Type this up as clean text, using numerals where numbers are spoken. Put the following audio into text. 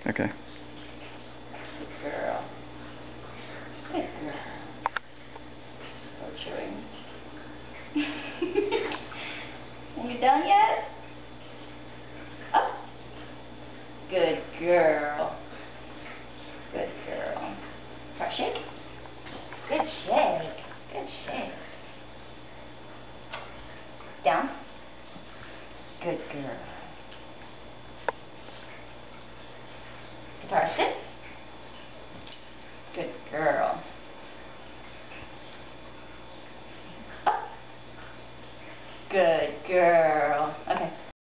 Okay. Good girl. Good girl. Still chewing. Are you done yet? Up. Good girl. Good girl. Try shake. Good shake. Good shake. Down. Good girl. Katara, sit. Good girl. Up. Good girl.